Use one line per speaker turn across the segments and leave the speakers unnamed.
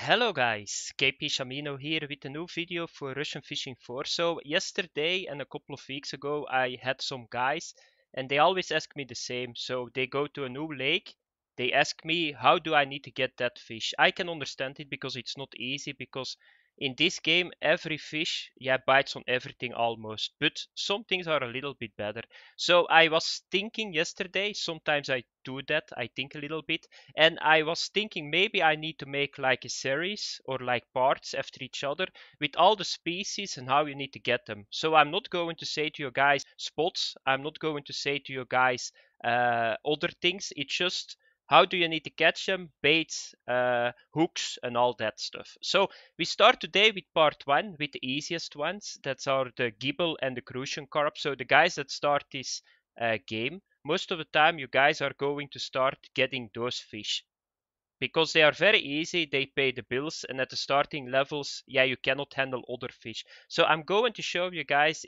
Hello guys, KP Shamino here with a new video for Russian Fishing 4. So yesterday and a couple of weeks ago I had some guys and they always ask me the same. So they go to a new lake, they ask me how do I need to get that fish. I can understand it because it's not easy because in this game every fish bites on everything almost, but some things are a little bit better. So I was thinking yesterday, sometimes I do that, I think a little bit, and I was thinking maybe I need to make like a series or like parts after each other with all the species and how you need to get them. So I'm not going to say to you guys spots, I'm not going to say to you guys other things. It's just how do you need to catch them, baits, hooks, and all that stuff. So we start today with part one, with the easiest ones. That's are the gibel and the crucian carp. So the guys that start this game, most of the time you guys are going to start getting those fish because they are very easy, they pay the bills, and at the starting levels, you cannot handle other fish. So I'm going to show you guys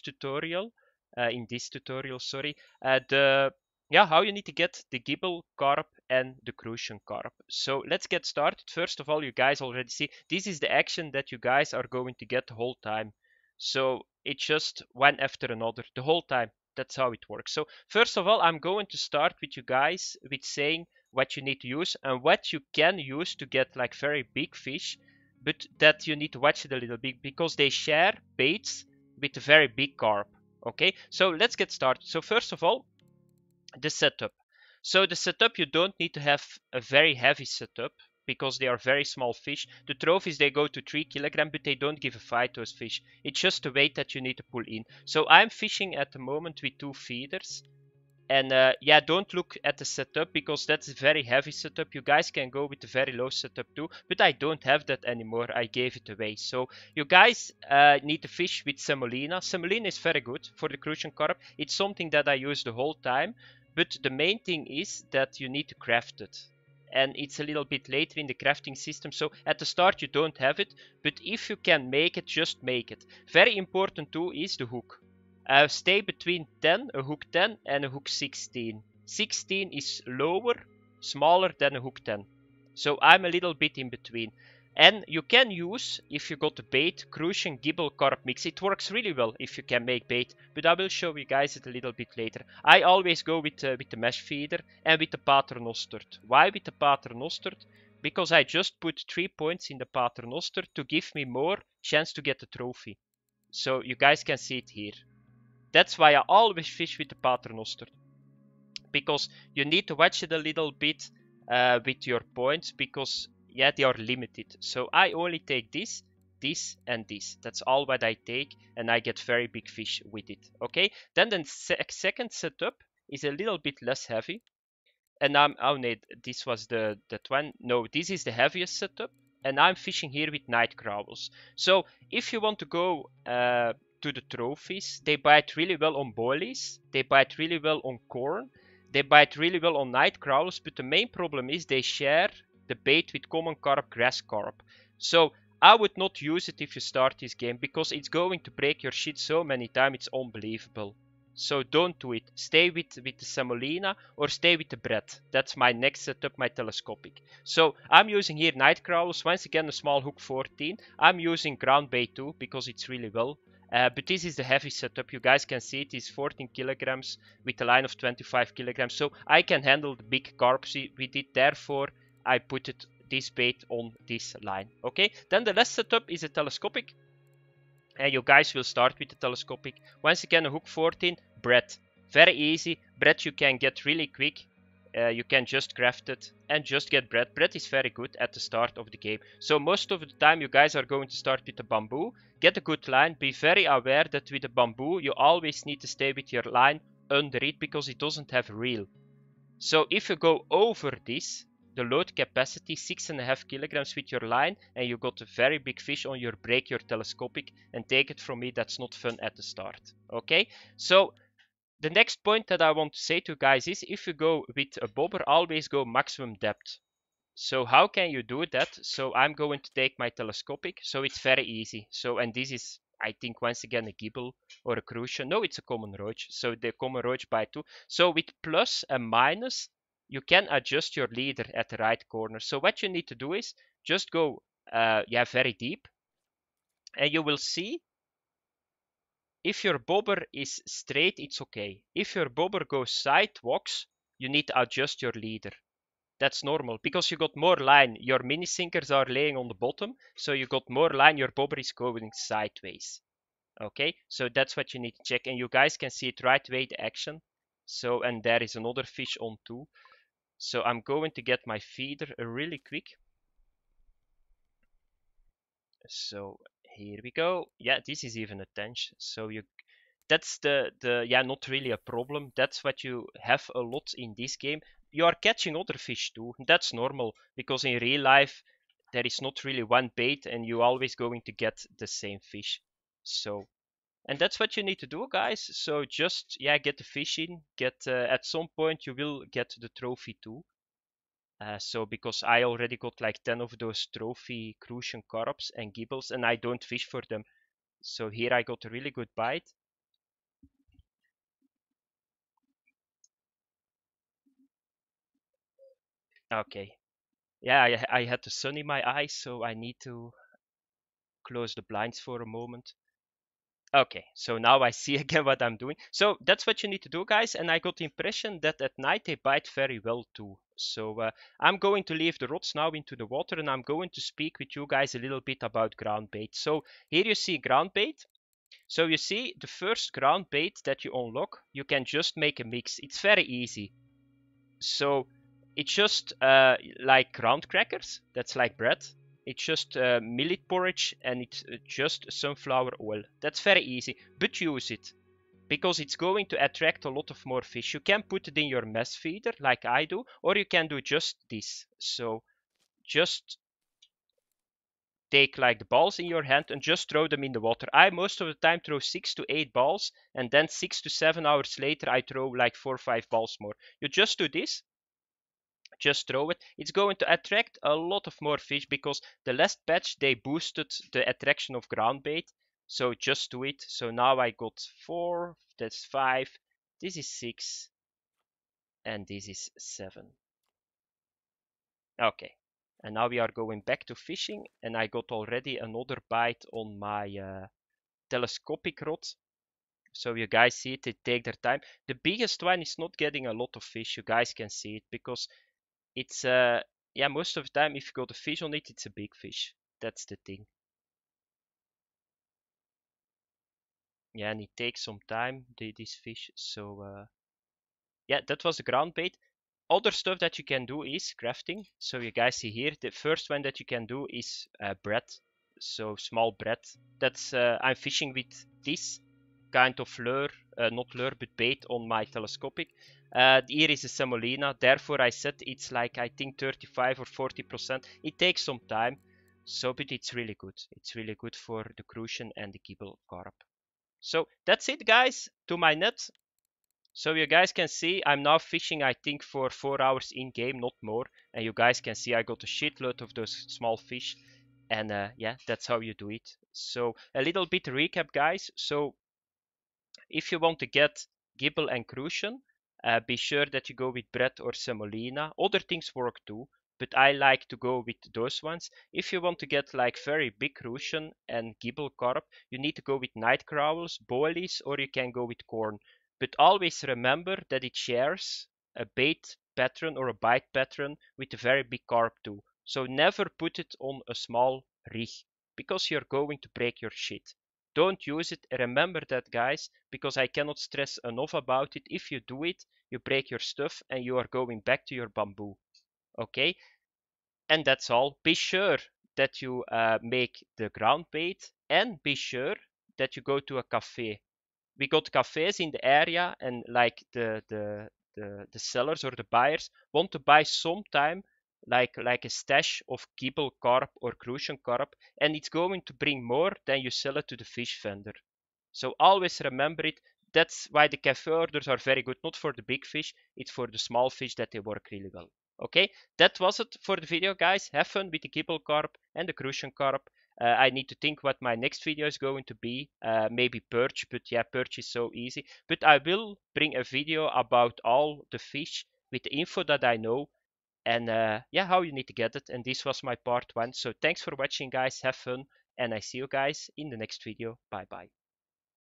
in this tutorial, sorry, the how you need to get the gibel carp and the crucian carp. So let's get started. First of all, you guys already see this is the action that you guys are going to get the whole time. So it's just one after another the whole time. That's how it works. So first of all, I'm going to start with you guys with saying what you need to use and what you can use to get like very big fish, but that you need to watch it a little bit because they share baits with a very big carp. Okay, so let's get started. So first of all, the setup. So the setup, you don't need to have a very heavy setup because they are very small fish. The trophies, they go to 3 kilograms, but they don't give a fight to those fish. It's just the weight that you need to pull in. So I'm fishing at the moment with 2 feeders. And don't look at the setup because that's a very heavy setup. You guys can go with a very low setup too, but I don't have that anymore. I gave it away. So you guys need to fish with semolina. Semolina is very good for the crucian carp. It's something that I use the whole time, but the main thing is that you need to craft it. And it's a little bit later in the crafting system, so at the start you don't have it, but if you can make it, just make it. Very important too is the hook. Stay between 10, a hook 10 and a hook 16. 16 is lower, smaller than a hook 10. So I'm a little bit in between. And you can use, if you got the bait, crucian gibel carp mix. It works really well if you can make bait, but I will show you guys it a little bit later. I always go with the mesh feeder and with the paternosterd. Why with the paternosterd? Because I just put 3 points in the paternosterd to give me more chance to get the trophy. So you guys can see it here. That's why I always fish with the paternoster, because you need to watch it a little bit with your points, because they are limited. So I only take this, this, and this. That's all what I take, and I get very big fish with it. Okay, then the second setup is a little bit less heavy, and oh no, this was that one. No, this is the heaviest setup, and I'm fishing here with night crawlers. So if you want to go to the trophies, they bite really well on boilies, they bite really well on corn, they bite really well on night crawlers, but the main problem is they share the bait with common carp, grass carp. So I would not use it if you start this game because it's going to break your shit so many times, it's unbelievable. So don't do it. Stay with the semolina or stay with the bread. That's my next setup, my telescopic. So I'm using here night crawlers. Once again, a small hook 14. I'm using ground bait too because it's really well. But this is the heavy setup. You guys can see it is 14 kilograms with a line of 25 kilograms. So I can handle the big carps with it. Therefore, I put this bait on this line. Okay. Then the last setup is a telescopic. And you guys will start with the telescopic. Once again, a hook 14, bread. Very easy. Bread you can get really quick. You can just craft it and just get bread. Bread is very good at the start of the game. So most of the time you guys are going to start with the bamboo. Get a good line. Be very aware that with the bamboo you always need to stay with your line under it because it doesn't have reel. So if you go over this, the load capacity 6.5 kilograms with your line, and you got a very big fish on your break your telescopic, and take it from me, that's not fun at the start. Okay, so the next point that I want to say to you guys is if you go with a bobber, always go maximum depth. So how can you do that? So I'm going to take my telescopic, so it's very easy. So, and this is, I think, once again a gibel or a crucian. No, it's a common roach. So the common roach bite too. So with plus and minus, you can adjust your leader at the right corner. So what you need to do is just go yeah, very deep. And you will see if your bobber is straight, it's okay. If your bobber goes sideways, you need to adjust your leader. That's normal because you got more line. Your mini sinkers are laying on the bottom, so you got more line. Your bobber is going sideways. Okay, so that's what you need to check, and you guys can see it right away, the action. So, and there is another fish on too. So I'm going to get my feeder really quick. So here we go. Yeah, this is even a tench. So that's the yeah, not really a problem. That's what you have a lot in this game. You are catching other fish too. That's normal because in real life there is not really one bait and you're always going to get the same fish. So, and that's what you need to do, guys. So just, yeah, get the fish in. Get at some point you will get the trophy too. So because I already got like 10 of those trophy crucian carps and gibbles and I don't fish for them. So here I got a really good bite. Okay. Yeah, I had the sun in my eyes, so I need to close the blinds for a moment. Okay, so now I see again what I'm doing. So that's what you need to do, guys. And I got the impression that at night they bite very well too. So I'm going to leave the rods now into the water and I'm going to speak with you guys a little bit about ground bait. So here you see ground bait. So you see the first ground bait that you unlock, you can just make a mix. It's very easy. So it's just like ground crackers, that's like bread. It's just millet porridge and it's just sunflower oil. That's very easy, but use it because it's going to attract a lot of more fish. You can put it in your mess feeder like I do, or you can do just this. So just take like the balls in your hand and just throw them in the water. I most of the time throw 6 to 8 balls and then 6 to 7 hours later I throw like 4 or 5 balls more. You just do this, just throw it. It's going to attract a lot of more fish because the last batch they boosted the attraction of ground bait. So just do it. So now I got 4, that's 5, this is 6, and this is 7. Okay, and now we are going back to fishing and I got already another bite on my telescopic rod. So you guys see it, they take their time. The biggest one is not getting a lot of fish, you guys can see it because it's yeah, most of the time if you got a fish on it, it's a big fish. That's the thing. Yeah, and it takes some time, this fish. So yeah, that was the ground bait. Other stuff that you can do is crafting. So you guys see here, the first one that you can do is bread. So small bread. That's I'm fishing with this kind of lure, not lure but bait on my telescopic. Here is a semolina, therefore I said it's like I think 35 or 40%. It takes some time, so but it's really good. It's really good for the crucian and the gibel carp. So that's it, guys, to my net. So you guys can see I'm now fishing I think for 4 hours in game, not more. And you guys can see I got a shitload of those small fish. And yeah, that's how you do it. So a little bit recap, guys. So if you want to get gibel and crucian, be sure that you go with bread or semolina. Other things work too, but I like to go with those ones. If you want to get like very big crucian and gibel carp, you need to go with night growls, boilies, or you can go with corn. But always remember that it shares a bait pattern or a bite pattern with a very big carp too. So never put it on a small rig because you're going to break your shit. Don't use it. Remember that, guys, because I cannot stress enough about it. If you do it, you break your stuff and you are going back to your bamboo. Okay? And that's all. Be sure that you make the ground bait and be sure that you go to a cafe. We got cafes in the area and like the sellers or the buyers want to buy sometime like a stash of gibel carp or crucian carp and it's going to bring more than you sell it to the fish vendor. So always remember it. That's why the cafe orders are very good, not for the big fish, it's for the small fish that they work really well. Okay, that was it for the video, guys. Have fun with the gibel carp and the crucian carp. I need to think what my next video is going to be. Maybe perch, but yeah, perch is so easy. But I will bring a video about all the fish with the info that I know. and yeah, how you need to get it. And this was my part 1. So thanks for watching, guys. Have fun, and I see you guys in the next video. Bye bye.